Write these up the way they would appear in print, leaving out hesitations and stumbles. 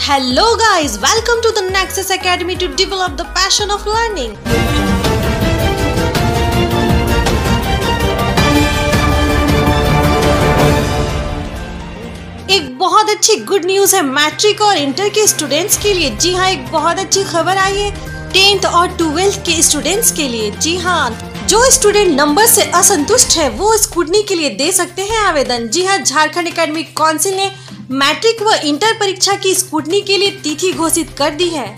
Hello guys, welcome to the Nexus Academy to develop the passion of learning. एक बहुत अच्छी good news है matric और inter के स्टूडेंट्स के लिए। जी हाँ, एक बहुत अच्छी खबर आई है 10th और 12th के स्टूडेंट्स के लिए। जी हाँ, जो स्टूडेंट नंबर से असंतुष्ट है वो स्कूटनी के लिए दे सकते हैं आवेदन। जी हाँ, झारखंड एकेडमिक काउंसिल ने मैट्रिक व इंटर परीक्षा की स्कूटनी के लिए तिथि घोषित कर दी है।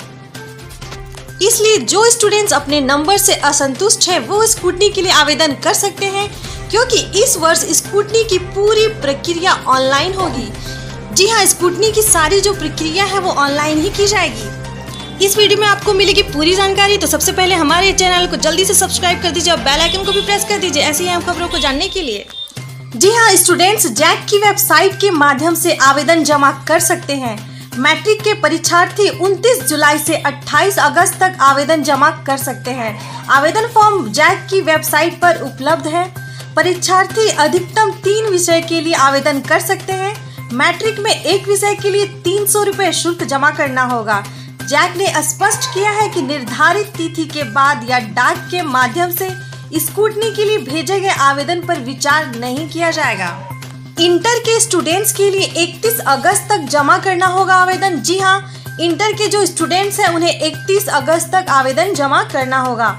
इसलिए जो स्टूडेंट्स अपने नंबर से असंतुष्ट हैं वो स्कूटनी के लिए आवेदन कर सकते हैं, क्योंकि इस वर्ष स्कूटनी की पूरी प्रक्रिया ऑनलाइन होगी। जी हाँ, स्कूटनी की सारी जो प्रक्रिया है वो ऑनलाइन ही की जाएगी। इस वीडियो में आपको मिलेगी पूरी जानकारी। तो सबसे पहले हमारे चैनल को जल्दी से सब्सक्राइब कर दीजिए और बेल आइकन को भी प्रेस कर दीजिए ऐसी ही अहम खबरों को जानने के लिए। जी हाँ, स्टूडेंट्स जैक की वेबसाइट के माध्यम से आवेदन जमा कर सकते हैं। मैट्रिक के परीक्षार्थी 29 जुलाई से 28 अगस्त तक आवेदन जमा कर सकते हैं। आवेदन फॉर्म जैक की वेबसाइट पर उपलब्ध है। परीक्षार्थी अधिकतम 3 विषय के लिए आवेदन कर सकते हैं। मैट्रिक में एक विषय के लिए 300 रुपये शुल्क जमा करना होगा। जैक ने स्पष्ट किया है कि निर्धारित तिथि के बाद या डाक के माध्यम से स्कूटनी के लिए भेजे गए आवेदन पर विचार नहीं किया जाएगा। इंटर के स्टूडेंट्स के लिए 31 अगस्त तक जमा करना होगा आवेदन। जी हाँ, इंटर के जो स्टूडेंट्स हैं उन्हें 31 अगस्त तक आवेदन जमा करना होगा।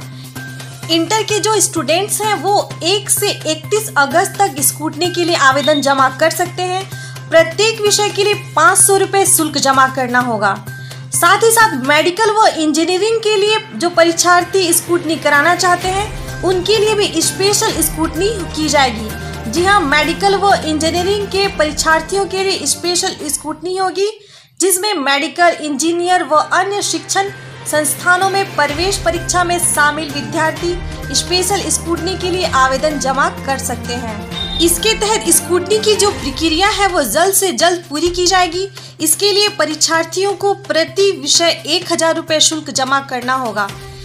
इंटर के जो स्टूडेंट्स हैं वो 1 से 31 अगस्त तक स्कूटनी के लिए आवेदन जमा कर सकते हैं। प्रत्येक विषय के लिए 500 रुपये शुल्क जमा करना होगा। साथ ही साथ मेडिकल व इंजीनियरिंग के लिए जो परीक्षार्थी स्कूटनी कराना चाहते हैं उनके लिए भी स्पेशल स्कूटनी की जाएगी। जी हाँ, मेडिकल व इंजीनियरिंग के परीक्षार्थियों के लिए स्पेशल स्कूटनी होगी, जिसमें मेडिकल, इंजीनियर व अन्य शिक्षण संस्थानों में प्रवेश परीक्षा में शामिल विद्यार्थी स्पेशल स्कूटनी के लिए आवेदन जमा कर सकते हैं। इसके तहत स्कूटनी की जो प्रक्रिया है वो जल्द से जल्द पूरी की जाएगी। इसके लिए परीक्षार्थियों को प्रति विषय 1000 रुपये शुल्क जमा करना होगा।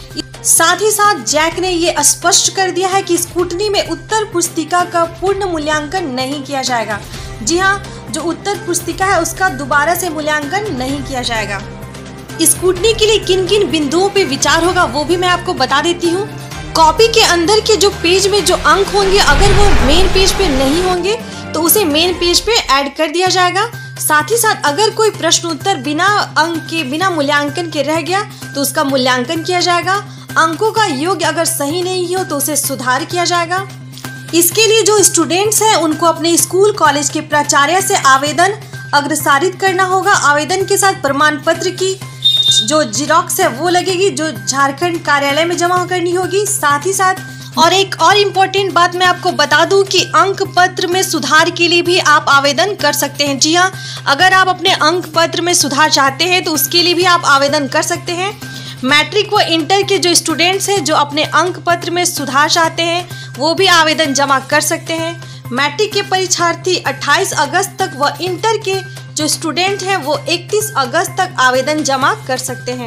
साथ ही साथ जैक ने ये स्पष्ट कर दिया है कि स्कूटनी में उत्तर पुस्तिका का पूर्ण मूल्यांकन नहीं किया जाएगा। जी हाँ, जो उत्तर पुस्तिका है उसका दोबारा से मूल्यांकन नहीं किया जाएगा। स्कूटनी के लिए किन किन बिंदुओं पे विचार होगा वो भी मैं आपको बता देती हूँ। कॉपी के अंदर के जो पेज में जो अंक होंगे अगर वो मेन पेज पे नहीं होंगे तो उसे मेन पेज पे ऐड कर दिया जाएगा। साथ ही साथ अगर कोई प्रश्न उत्तर बिना अंक के, बिना मूल्यांकन के रह गया तो उसका मूल्यांकन किया जाएगा। अंकों का योग अगर सही नहीं हो तो उसे सुधार किया जाएगा। इसके लिए जो स्टूडेंट्स हैं उनको अपने स्कूल कॉलेज के प्राचार्य से आवेदन अग्रसारित करना होगा। आवेदन के साथ प्रमाण पत्र की जो जिरोक्स है वो लगेगी, जो झारखंड कार्यालय में जमा करनी होगी। साथ ही साथ और एक और इम्पोर्टेंट बात मैं आपको बता दूं कि अंक पत्र में सुधार के लिए भी आप आवेदन कर सकते हैं। जी हाँ, अगर आप अपने अंक पत्र में सुधार चाहते हैं तो उसके लिए भी आप आवेदन कर सकते हैं। मैट्रिक व इंटर के जो स्टूडेंट्स हैं जो अपने अंक पत्र में सुधार चाहते हैं वो भी आवेदन जमा कर सकते हैं। मैट्रिक के परीक्षार्थी 28 अगस्त तक व इंटर के जो स्टूडेंट हैं वो 31 अगस्त तक आवेदन जमा कर सकते हैं।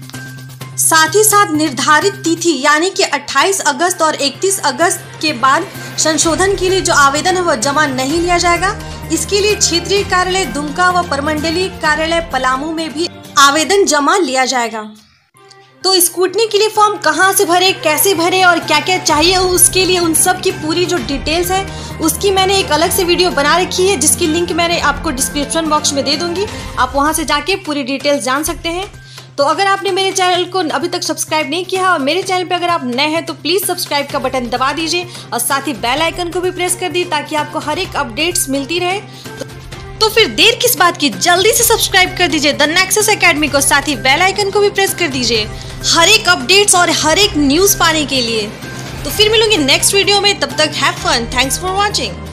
साथ ही साथ निर्धारित तिथि यानी कि 28 अगस्त और 31 अगस्त के बाद संशोधन के लिए जो आवेदन है वह जमा नहीं लिया जाएगा। इसके लिए क्षेत्रीय कार्यालय दुमका व प्रमंडलीय कार्यालय पलामू में भी आवेदन जमा लिया जाएगा। तो स्कूटनी के लिए फॉर्म कहाँ से भरे, कैसे भरे और क्या क्या चाहिए, उसके लिए उन सब की पूरी जो डिटेल्स है उसकी मैंने एक अलग से वीडियो बना रखी है, जिसकी लिंक मैंने आपको डिस्क्रिप्शन बॉक्स में दे दूंगी। आप वहां से जाके पूरी डिटेल्स जान सकते हैं। तो अगर आपने मेरे चैनल को अभी तक सब्सक्राइब नहीं किया और मेरे चैनल पे अगर आप नए हैं तो प्लीज़ सब्सक्राइब का बटन दबा दीजिए और साथ ही बेल आइकन को भी प्रेस कर दीजिए ताकि आपको हर एक अपडेट्स मिलती रहे। तो फिर देर किस बात की, जल्दी से सब्सक्राइब कर दीजिए द नेक्सस एकेडमी को, साथ ही बेल आइकन को भी प्रेस कर दीजिए हर एक अपडेट्स और हर एक न्यूज़ पाने के लिए। तो फिर मिलूंगी नेक्स्ट वीडियो में, तब तक have fun. Thanks for watching.